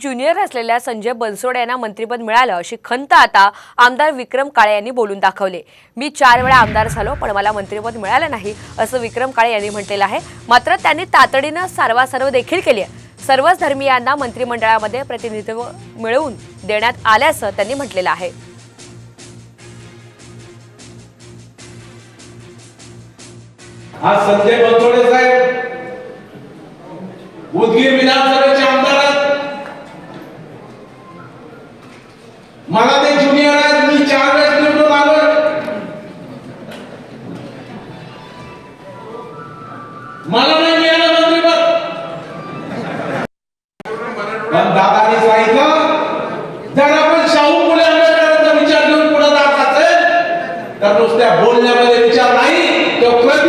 Junior असलेल्या संजय बनसोडे यांना मंत्रिपद मिळालं अशी खंत आता आमदार विक्रम काळे यांनी बोलून दाखवले। मी 4 वेळा आमदार झालो पण मला मंत्रिपद मिळालं नाही असं विक्रम काळे यांनी म्हटलेलं आहे। मात्र त्यांनी तातडीने सारवासारव देखील केली आहे। सर्वच धर्मीयांना मंत्रिमंडळामध्ये प्रतिनिधित्व मिळवून देण्यात आल्याचं त्यांनी म्हटलेलं आहे। आज संजय बनसोडे साहेब उदगीर विधानसभेचे आमदार आहेत। मला ते ज्युनियर आहेत, मी 4 वेळेस निवडून आलोय। मला नाही मिळालं मंत्रिपद, पण दादानी सांगितलं जर आपण शाहू फुले आंबेडकरांचा विचार घेऊन पुढे जात असेल तर नुसत्या बोलण्यामध्ये विचार नाही, तो